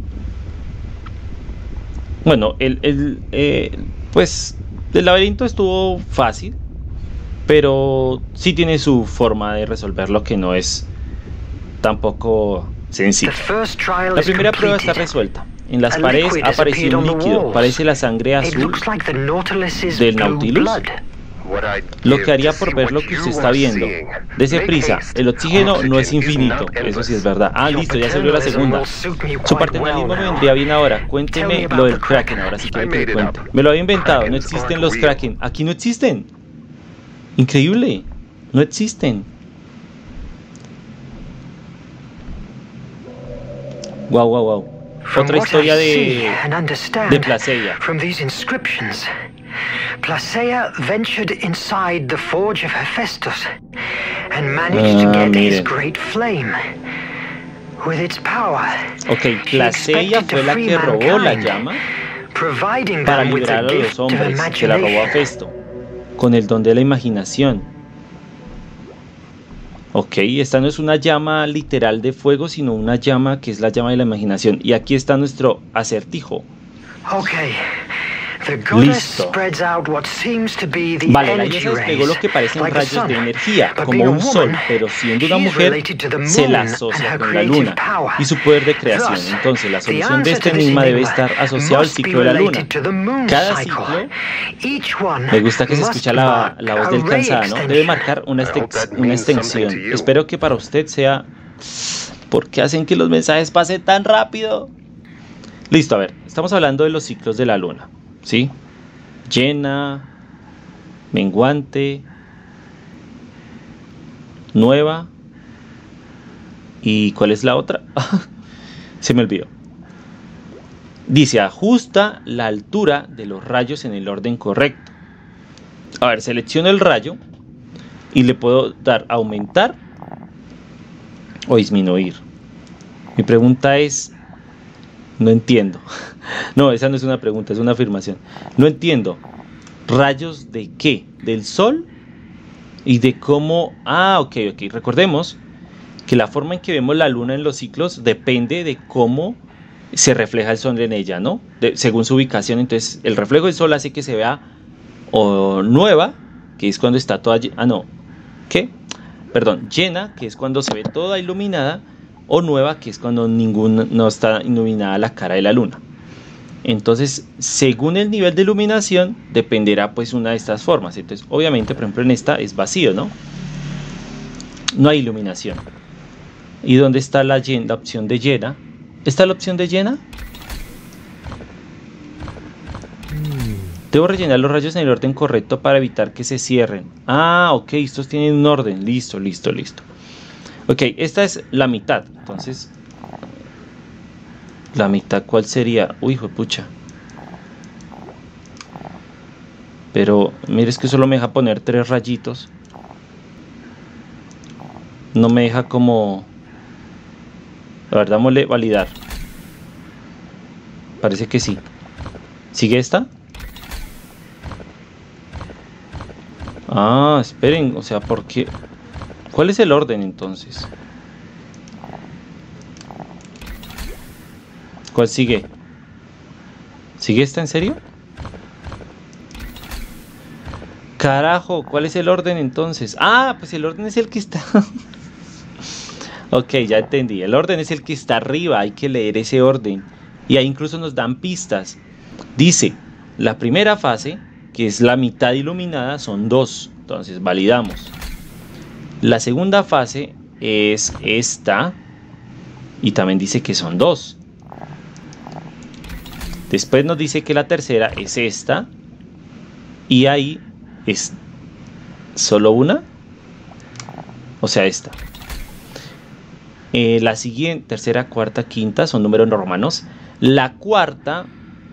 Bueno, el, el eh, pues el laberinto estuvo fácil, pero sí tiene su forma de resolverlo que no es tampoco sencilla. La primera prueba está resuelta. En las paredes ha aparecido un líquido, parece la sangre azul del Nautilus. Lo que haría por ver lo que usted está viendo. Dese prisa, el oxígeno no es infinito, eso sí es verdad. Ah, listo, ya se abrió la segunda. Su paternalismo me vendría bien ahora. Cuénteme lo del Kraken, ahora sí quiero que me cuente. Me lo había inventado, no existen los Kraken. Aquí no existen. Increíble, no existen. Wow, wow, wow. Otra historia de, de Placeia. Placeia ventured inside the forge of Hephaestus and managed to get his great flame. With its power, ok, Placeia fue la que robó la llama para liberar a los hombres. Se la robó a Festo con el don de la imaginación. Ok, esta no es una llama literal de fuego, sino una llama que es la llama de la imaginación. Y aquí está nuestro acertijo. Okay. Listo. Vale, la diosa desplegó lo que parecen rayos de energía, como un sol, pero siendo una mujer, se la asocia con la luna y su poder de creación. Entonces, la solución de este enigma debe estar asociado al ciclo de la luna. Cada ciclo, me gusta que se escucha la, la voz del cansado, ¿no? Debe marcar una, una extensión. Espero que para usted sea... ¿Por qué hacen que los mensajes pasen tan rápido? Listo, a ver, estamos hablando de los ciclos de la luna. ¿Sí? Llena, menguante, nueva. ¿Y cuál es la otra? Se me olvidó. Dice, ajusta la altura de los rayos en el orden correcto. A ver, selecciono el rayo y le puedo dar aumentar o disminuir. Mi pregunta es... No entiendo. No, esa no es una pregunta, es una afirmación. No entiendo. ¿Rayos de qué? ¿Del sol? Y de cómo... Ah, ok, ok. Recordemos que la forma en que vemos la luna en los ciclos depende de cómo se refleja el sol en ella, ¿no? De, según su ubicación. Entonces, el reflejo del sol hace que se vea o nueva, que es cuando está toda... Ah, no. ¿Qué? Perdón, llena, que es cuando se ve toda iluminada, o nueva, que es cuando ningún, no está iluminada la cara de la luna. Entonces, según el nivel de iluminación, dependerá pues una de estas formas. Entonces, obviamente, por ejemplo, en esta es vacío, ¿no? No hay iluminación. ¿Y dónde está la, llena, la opción de llena? ¿Está la opción de llena? Debo rellenar los rayos en el orden correcto para evitar que se cierren. Ah, ok, estos tienen un orden. Listo, listo, listo. Ok, esta es la mitad. Entonces, ¿la mitad cuál sería? Uy, hijo de pucha. Pero, mire, es que solo me deja poner tres rayitos. No me deja como... A ver, dámosle validar. Parece que sí. ¿Sigue esta? Ah, esperen, o sea, ¿por qué? ¿Cuál es el orden entonces? ¿Cuál sigue? ¿Sigue esta en serio? Carajo, ¿cuál es el orden entonces? Ah, pues el orden es el que está... Ok, ya entendí. El orden es el que está arriba. Hay que leer ese orden. Y ahí incluso nos dan pistas. Dice, la primera fase, que es la mitad iluminada, son dos. Entonces validamos. La segunda fase es esta. Y también dice que son dos. Después nos dice que la tercera es esta. Y ahí es solo una. O sea, esta. Eh, la siguiente, tercera, cuarta, quinta son números romanos. La cuarta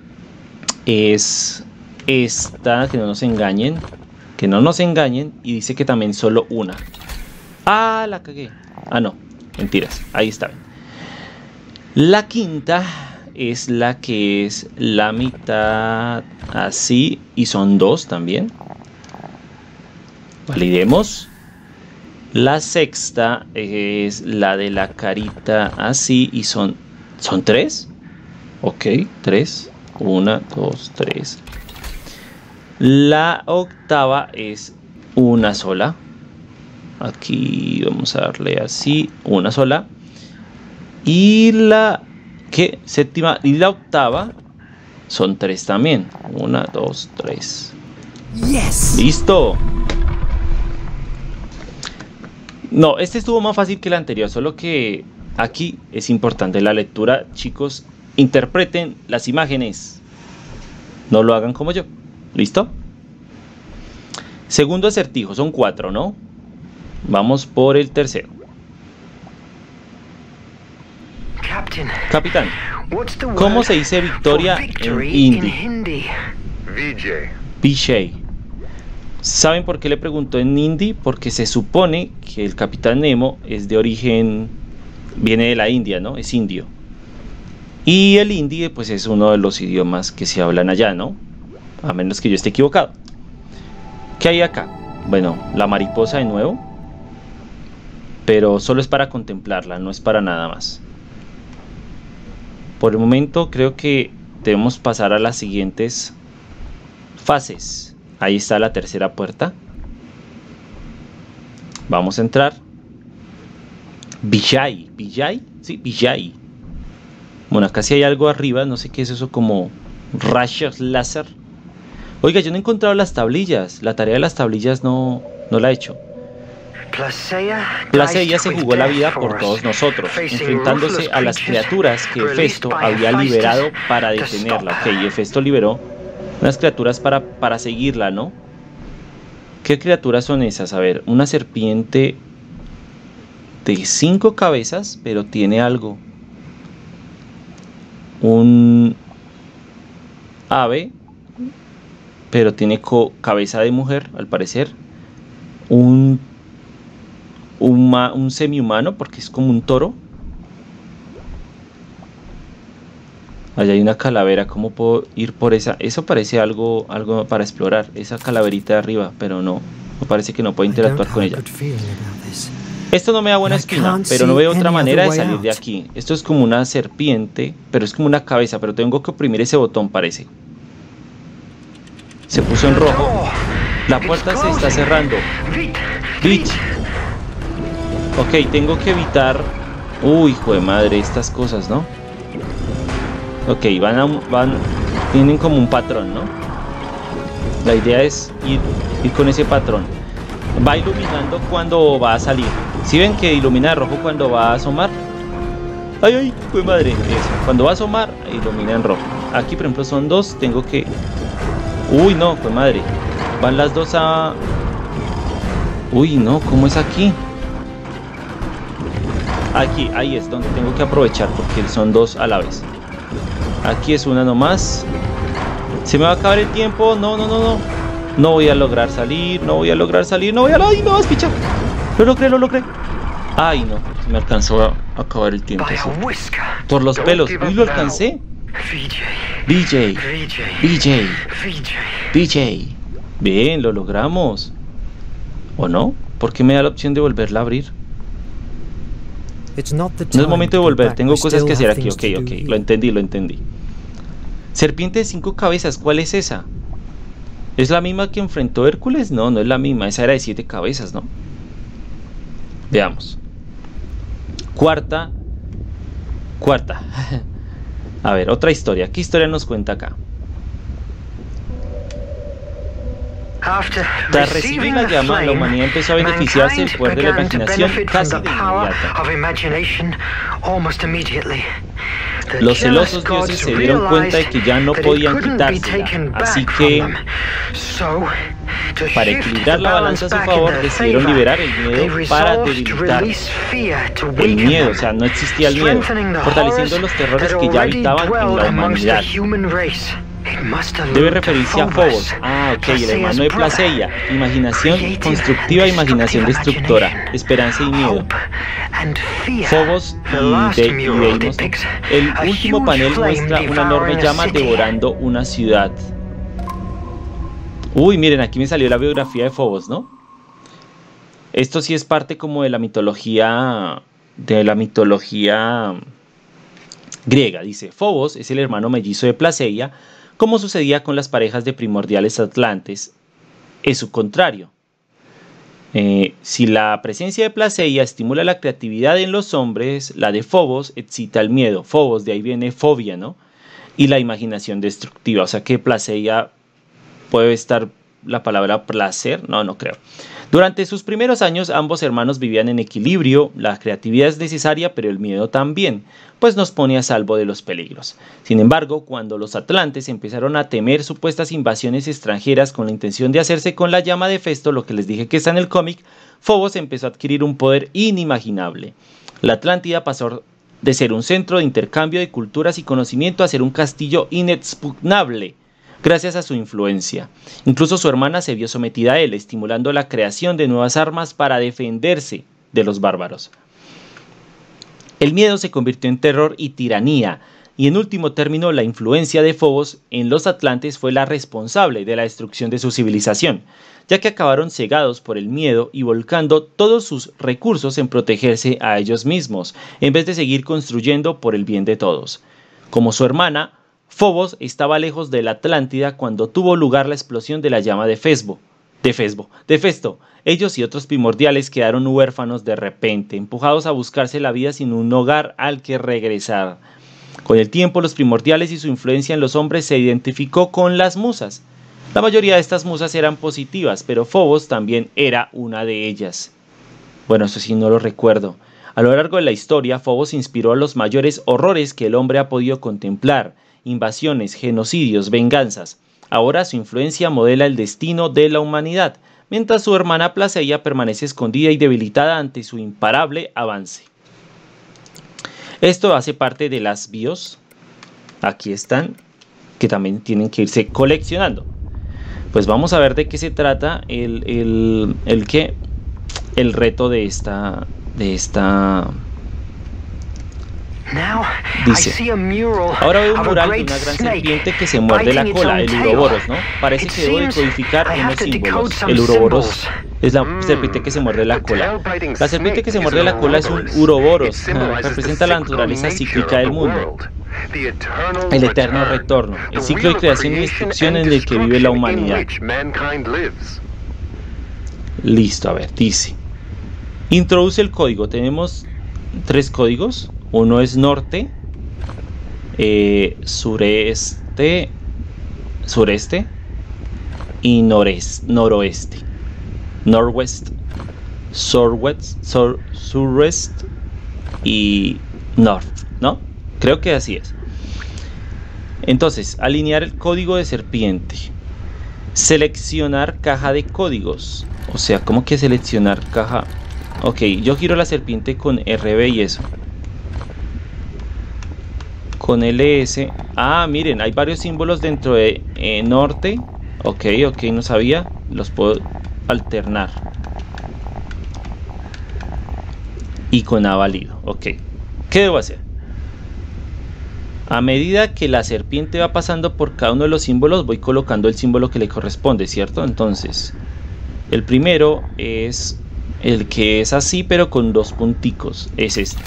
es esta, que no nos engañen. Que no nos engañen. Y dice que también solo una. Ah, la cagué. Ah, no, mentiras, ahí está. La quinta es la que es la mitad así. Y son dos también. Validemos. La sexta es la de la carita así y son, ¿son tres? Ok, tres. Una, dos, tres. La octava es una sola. Aquí vamos a darle así, una sola. Y la ¿qué? Séptima y la octava son tres también. Una, dos, tres. Yes. Listo. No, este estuvo más fácil que el anterior, solo que aquí es importante la lectura. Chicos, interpreten las imágenes. No lo hagan como yo. ¿Listo? Segundo acertijo, son cuatro, ¿no? Vamos por el tercero. Capitán, ¿cómo se dice victoria en hindi? Vijay. ¿Saben por qué le preguntó en hindi? Porque se supone que el Capitán Nemo es de origen, viene de la India, ¿no? Es indio. Y el hindi pues es uno de los idiomas que se hablan allá, ¿no? A menos que yo esté equivocado. ¿Qué hay acá? Bueno, la mariposa de nuevo. Pero solo es para contemplarla, no es para nada más. Por el momento creo que debemos pasar a las siguientes fases. Ahí está la tercera puerta. Vamos a entrar. Vijay. ¿Vijay? Sí, Vijay. Bueno, acá sí hay algo arriba. No sé qué es eso, como rayos láser. Oiga, yo no he encontrado las tablillas. La tarea de las tablillas no, no la he hecho. Placeia se jugó la vida por todos nosotros, enfrentándose a las criaturas que Hefesto había liberado para detenerla. Ok, Hefesto liberó unas criaturas para, para seguirla, ¿no? ¿Qué criaturas son esas? A ver, una serpiente de cinco cabezas, pero tiene algo. Un ave, pero tiene cabeza de mujer, al parecer. Un, un, un semi-humano, porque es como un toro. Allá hay una calavera, ¿cómo puedo ir por esa? Eso parece algo, algo para explorar, esa calaverita de arriba, pero no. Me parece que no puedo interactuar con ella. Esto no me da buena espina, pero no veo otra manera de salir de aquí. Esto es como una serpiente, pero es como una cabeza, pero tengo que oprimir ese botón, parece. Se puso en rojo. La puerta se está cerrando. Bitch. Ok, tengo que evitar... Uy, hijo de madre, estas cosas, ¿no? Ok, van a... Van... Tienen como un patrón, ¿no? La idea es ir, ir con ese patrón. Va iluminando cuando va a salir. ¿Sí ven que ilumina de rojo cuando va a asomar? ¡Ay, ay! ¡Fue madre! Eso. Cuando va a asomar, ilumina en rojo. Aquí, por ejemplo, son dos. Tengo que... ¡Uy, no! ¡Fue madre! Van las dos a... ¡Uy, no! ¿Cómo es aquí? Aquí, ahí es donde tengo que aprovechar porque son dos a la vez. Aquí es una nomás. Se me va a acabar el tiempo. No, no, no, no. No voy a lograr salir. No voy a lograr salir. No voy a... ¡Ay, no! ¡Espicha! Lo logré, lo logré. Ay, no. Se me alcanzó a acabar el tiempo. Sí. Por los pelos. Uy, lo alcancé. B J. B J. B J. Bien, lo logramos. ¿O no? ¿Por qué me da la opción de volverla a abrir? No es momento de volver. Tengo cosas que hacer aquí. Ok, ok. Lo entendí, lo entendí. Serpiente de cinco cabezas. ¿Cuál es esa? ¿Es la misma que enfrentó Hércules? No, no es la misma. Esa era de siete cabezas, ¿no? Veamos. Cuarta. Cuarta. A ver, otra historia. ¿Qué historia nos cuenta acá? Tras recibir la llama, la humanidad empezó a beneficiarse del poder de la imaginación casi de inmediato. Los celosos dioses se dieron cuenta de que ya no podían quitársela, así que, para equilibrar la balanza a su favor, decidieron liberar el miedo para debilitar el miedo, o sea, no existía el miedo, fortaleciendo los terrores que ya habitaban en la humanidad. Debe referirse a Phobos. Ah, ok, el hermano de Placeia. Imaginación constructiva, imaginación destructora, esperanza y miedo. Phobos y, de, y Deimos. El último panel muestra una enorme llama devorando una ciudad. Uy, miren, aquí me salió la biografía de Phobos, ¿no? Esto sí es parte como de la mitología, de la mitología griega. Dice, Phobos es el hermano mellizo de Placeia. Como sucedía con las parejas de primordiales atlantes, es su contrario. Eh, si la presencia de Placeia estimula la creatividad en los hombres, la de Phobos excita el miedo. Phobos, de ahí viene fobia, ¿no? Y la imaginación destructiva. O sea que Placeia puede estar la palabra placer. No, no creo. Durante sus primeros años, ambos hermanos vivían en equilibrio. La creatividad es necesaria, pero el miedo también, pues nos pone a salvo de los peligros. Sin embargo, cuando los atlantes empezaron a temer supuestas invasiones extranjeras con la intención de hacerse con la llama de Hefesto, lo que les dije que está en el cómic, Phobos empezó a adquirir un poder inimaginable. La Atlántida pasó de ser un centro de intercambio de culturas y conocimiento a ser un castillo inexpugnable, gracias a su influencia. Incluso su hermana se vio sometida a él, estimulando la creación de nuevas armas para defenderse de los bárbaros. El miedo se convirtió en terror y tiranía, y en último término la influencia de Phobos en los atlantes fue la responsable de la destrucción de su civilización, ya que acabaron cegados por el miedo y volcando todos sus recursos en protegerse a ellos mismos, en vez de seguir construyendo por el bien de todos. Como su hermana, Phobos estaba lejos de la Atlántida cuando tuvo lugar la explosión de la llama de Fesbo, de Fesbo, de Hefesto. Ellos y otros primordiales quedaron huérfanos de repente, empujados a buscarse la vida sin un hogar al que regresar. Con el tiempo, los primordiales y su influencia en los hombres se identificó con las musas. La mayoría de estas musas eran positivas, pero Phobos también era una de ellas. Bueno, eso sí no lo recuerdo. A lo largo de la historia, Phobos inspiró a los mayores horrores que el hombre ha podido contemplar: invasiones, genocidios, venganzas. Ahora su influencia modela el destino de la humanidad, mientras su hermana Placeia permanece escondida y debilitada ante su imparable avance. Esto hace parte de las bios, aquí están, que también tienen que irse coleccionando. Pues vamos a ver de qué se trata el, el, el, ¿qué? el reto de esta, de esta Dice, ahora veo un mural de una gran serpiente que se muerde la cola, el Uroboros, ¿no? Parece que debo decodificar unos símbolos. El Uroboros es la serpiente que se muerde la cola. La serpiente que se muerde la cola es un Uroboros. Representa la naturaleza cíclica del mundo. El eterno retorno. El ciclo de creación y destrucción en el que vive la humanidad. Listo, a ver, dice. Introduce el código. Tenemos tres códigos. Uno es norte, eh, sureste, sureste y noreste, noroeste. Northwest, surwest, sur, surwest y north, ¿no? Creo que así es. Entonces, alinear el código de serpiente. Seleccionar caja de códigos. O sea, ¿cómo que seleccionar caja? Ok, yo giro la serpiente con R B y eso. Con L S. Ah, miren, hay varios símbolos dentro de eh, norte. Ok, ok, no sabía. Los puedo alternar. Y con A válido. Ok. ¿Qué debo hacer? A medida que la serpiente va pasando por cada uno de los símbolos, voy colocando el símbolo que le corresponde, ¿cierto? Entonces, el primero es el que es así, pero con dos punticos. Es este.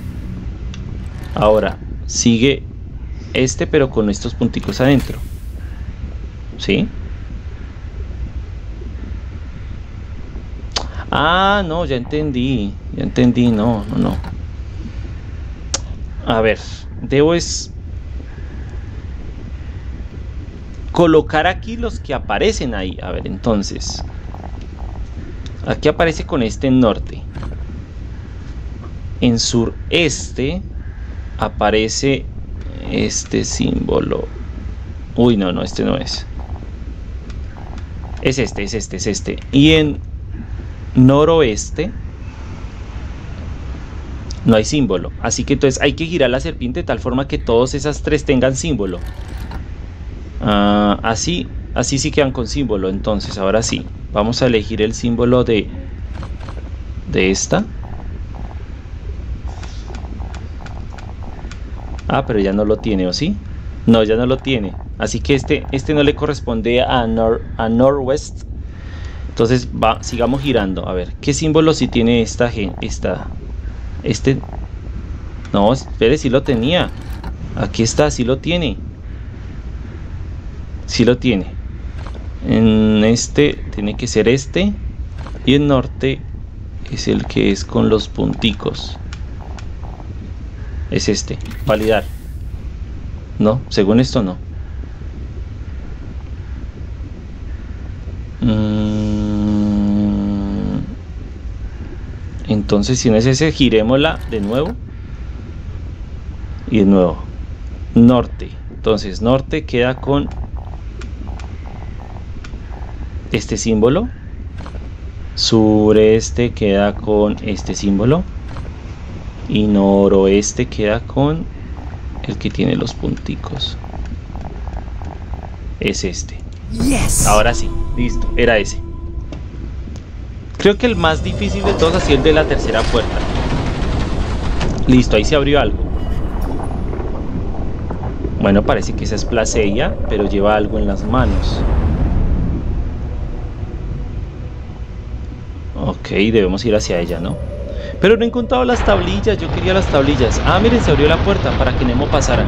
Ahora, sigue este, pero con estos punticos adentro. ¿Sí? Ah, no, ya entendí. Ya entendí, no, no, no. A ver, debo es colocar aquí los que aparecen ahí. A ver, entonces, aquí aparece con este en norte. En sureste aparece este símbolo. Uy, no, no, este no es. Es este, es este, es este. Y en noroeste no hay símbolo. Así que entonces hay que girar la serpiente de tal forma que todas esas tres tengan símbolo. Uh, así, así sí quedan con símbolo. Entonces, ahora sí. Vamos a elegir el símbolo de, de esta. Ah, pero ya no lo tiene, ¿o sí? No, ya no lo tiene. Así que este, este no le corresponde a, nor, a Northwest. Entonces, va, sigamos girando. A ver, ¿qué símbolo sí tiene esta, esta? Este... No, espere, sí lo tenía. Aquí está, sí lo tiene. Sí lo tiene. En este tiene que ser este. Y en norte es el que es con los punticos. Es este, validar. No, según esto no. Mm, entonces si no es ese, girémosla de nuevo. Y de nuevo. Norte. Entonces norte queda con este símbolo. Sureste queda con este símbolo. Y noroeste queda con el que tiene los punticos. Es este. Yes. Ahora sí, listo, era ese. Creo que el más difícil de todos ha sido el de la tercera puerta. Listo, ahí se abrió algo. Bueno, parece que esa es Placeia, pero lleva algo en las manos. Ok, debemos ir hacia ella, ¿no? Pero no he encontrado las tablillas, yo quería las tablillas. Ah, miren, se abrió la puerta para que Nemo pasara.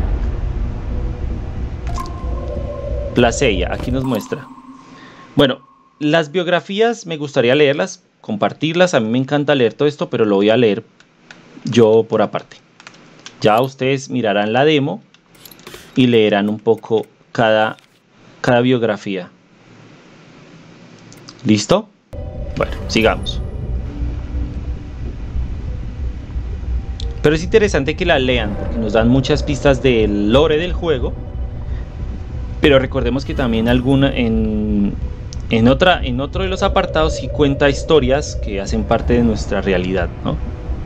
Placeia, aquí nos muestra. Bueno, las biografías me gustaría leerlas, compartirlas. A mí me encanta leer todo esto, pero lo voy a leer yo por aparte. Ya ustedes mirarán la demo y leerán un poco cada, cada biografía. ¿Listo? Bueno, sigamos. Pero es interesante que la lean porque nos dan muchas pistas del lore del juego. Pero recordemos que también alguna en, en, otra, en otro de los apartados sí cuenta historias que hacen parte de nuestra realidad, ¿no?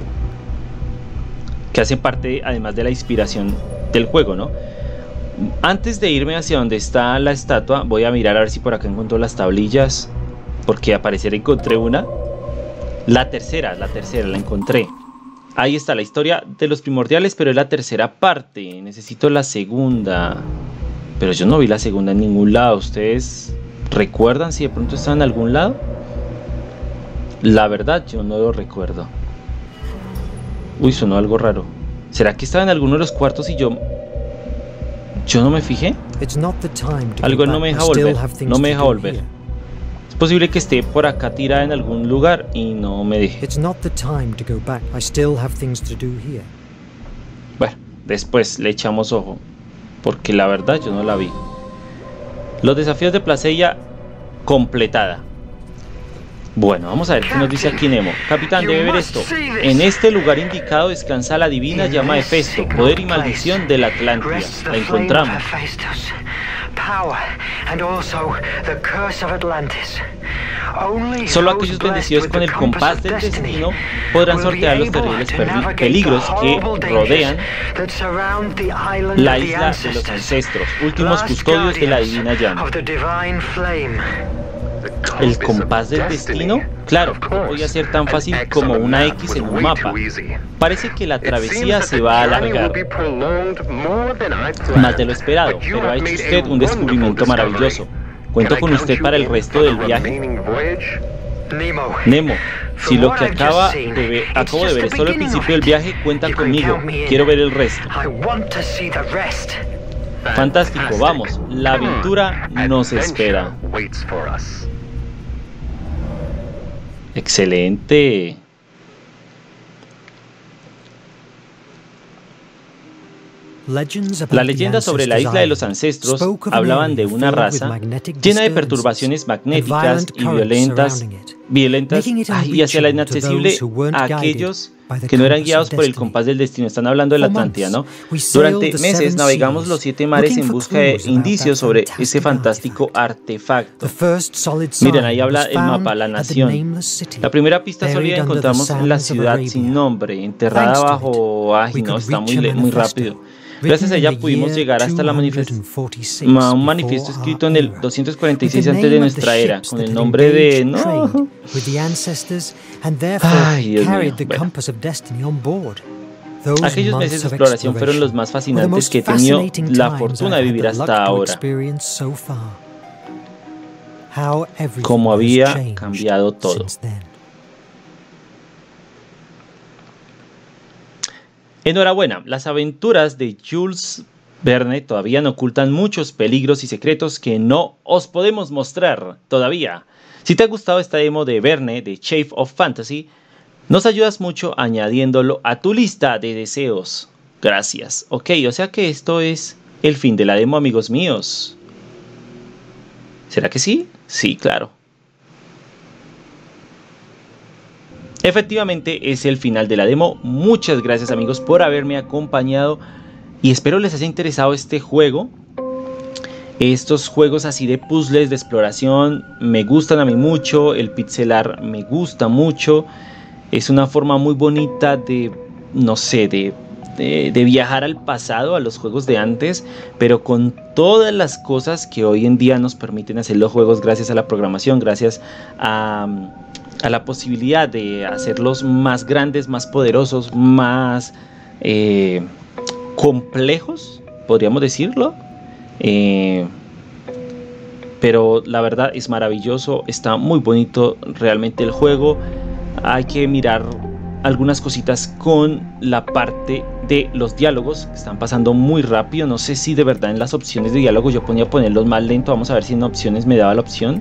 Que hacen parte además de la inspiración del juego, ¿no? Antes de irme hacia donde está la estatua, voy a mirar a ver si por acá encuentro las tablillas. Porque al parecer encontré una. La tercera, la tercera la encontré. Ahí está la historia de los primordiales, pero es la tercera parte. Necesito la segunda. Pero yo no vi la segunda en ningún lado. ¿Ustedes recuerdan si de pronto está en algún lado? La verdad, yo no lo recuerdo. Uy, sonó algo raro. ¿Será que estaba en alguno de los cuartos y yo... yo no me fijé? Algo no me deja volver. No me deja volver. Es posible que esté por acá tirada en algún lugar y no me deje. Bueno, después le echamos ojo, porque la verdad yo no la vi. Los desafíos de Placeia completada. Bueno, vamos a ver qué nos dice aquí Nemo. Capitán, debe ver esto. En este lugar indicado descansa la divina llama de Hefesto, poder y maldición de la Atlántida. La encontramos. Solo aquellos bendecidos con el compás del destino podrán sortear los terribles peligros que rodean la isla de los ancestros, últimos custodios de la divina llama. ¿El compás del destino? Claro, no podía ser tan fácil como una X en un mapa. Parece que la travesía se va a alargar más de lo esperado, pero ha hecho usted un descubrimiento maravilloso. Cuento con usted para el resto del viaje. Nemo, si lo que acaba de ver, acabo de ver es solo el principio del viaje, cuenta conmigo. Quiero ver el resto. Fantástico, vamos, la aventura nos espera. Excelente. Las leyendas sobre la isla de los ancestros hablaban de una raza llena de perturbaciones magnéticas y violentas, violentas ay, y hacia la inaccesible a aquellos que no eran guiados por el compás del destino. Están hablando de la Atlántida, ¿no? Durante meses navegamos los siete mares en busca de indicios sobre ese fantástico artefacto. Miren, ahí habla el mapa, la nación. La primera pista sólida encontramos en la ciudad sin nombre, enterrada bajo... Ay, no, está muy, muy rápido. Gracias a ella pudimos llegar hasta la manifest un manifiesto escrito en el doscientos cuarenta y seis antes de nuestra era, con el nombre de... No. Ay, Dios mío. Bueno. Aquellos meses de exploración fueron los más fascinantes que he tenido la fortuna de vivir hasta ahora. Cómo había cambiado todo. Enhorabuena, las aventuras de Jules Verne todavía no ocultan muchos peligros y secretos que no os podemos mostrar todavía. Si te ha gustado esta demo de Verne de Shape of Fantasy, nos ayudas mucho añadiéndolo a tu lista de deseos. Gracias. Ok, o sea que esto es el fin de la demo, amigos míos. ¿Será que sí? Sí, claro. Efectivamente es el final de la demo. Muchas gracias, amigos, por haberme acompañado y espero les haya interesado este juego. Estos juegos así de puzzles, de exploración, me gustan a mí mucho. El pixelar me gusta mucho. Es una forma muy bonita de, no sé, de, de, de viajar al pasado, a los juegos de antes, pero con todas las cosas que hoy en día nos permiten hacer los juegos gracias a la programación, gracias a... a la posibilidad de hacerlos más grandes, más poderosos, más eh, complejos, podríamos decirlo. Eh, pero la verdad es maravilloso, está muy bonito realmente el juego. Hay que mirar algunas cositas con la parte de los diálogos, que están pasando muy rápido. No sé si de verdad en las opciones de diálogo yo ponía ponerlos más lento. Vamos a ver si en opciones me daba la opción.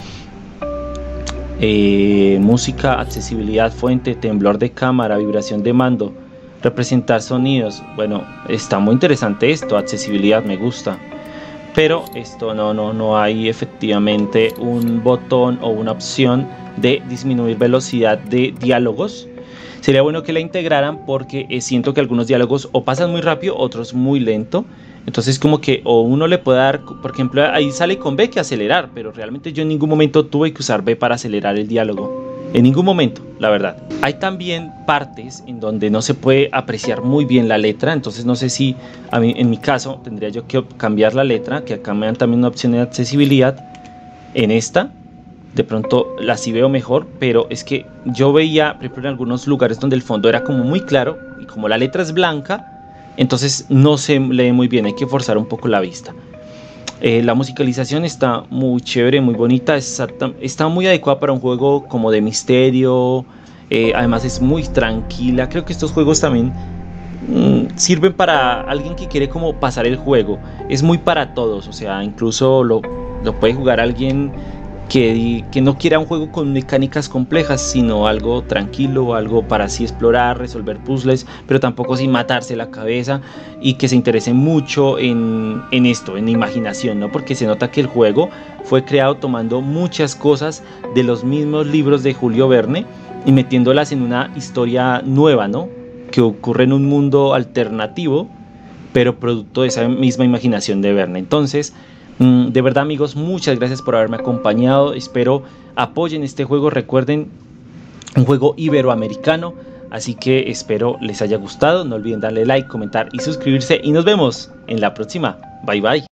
Eh, música, accesibilidad, fuente, temblor de cámara, vibración de mando, representar sonidos. Bueno, está muy interesante esto, accesibilidad me gusta, pero esto no, no, no hay efectivamente un botón o una opción de disminuir velocidad de diálogos. Sería bueno que la integraran porque eh, siento que algunos diálogos o pasan muy rápido, otros muy lento. Entonces como que o uno le puede dar, por ejemplo ahí sale con B que acelerar, pero realmente yo en ningún momento tuve que usar B para acelerar el diálogo, en ningún momento, la verdad. Hay también partes en donde no se puede apreciar muy bien la letra, entonces no sé si a mí, en mi caso tendría yo que cambiar la letra, que acá me dan también una opción de accesibilidad, en esta, de pronto la sí veo mejor, pero es que yo veía, por ejemplo, en algunos lugares donde el fondo era como muy claro y como la letra es blanca, entonces no se lee muy bien, hay que forzar un poco la vista. Eh, la musicalización está muy chévere, muy bonita, exacta, está muy adecuada para un juego como de misterio, eh, además es muy tranquila. Creo que estos juegos también mmm, sirven para alguien que quiere como pasar el juego, es muy para todos, o sea, incluso lo, lo puede jugar alguien que, que no quiera un juego con mecánicas complejas, sino algo tranquilo, algo para así explorar, resolver puzzles, pero tampoco sin matarse la cabeza, y que se interese mucho en, en esto, en imaginación, ¿no? Porque se nota que el juego fue creado tomando muchas cosas de los mismos libros de Julio Verne y metiéndolas en una historia nueva, ¿no? Que ocurre en un mundo alternativo, pero producto de esa misma imaginación de Verne. Entonces, de verdad, amigos, muchas gracias por haberme acompañado. Espero apoyen este juego. Recuerden, un juego iberoamericano, así que espero les haya gustado. No olviden darle like, comentar y suscribirse, y nos vemos en la próxima. Bye bye.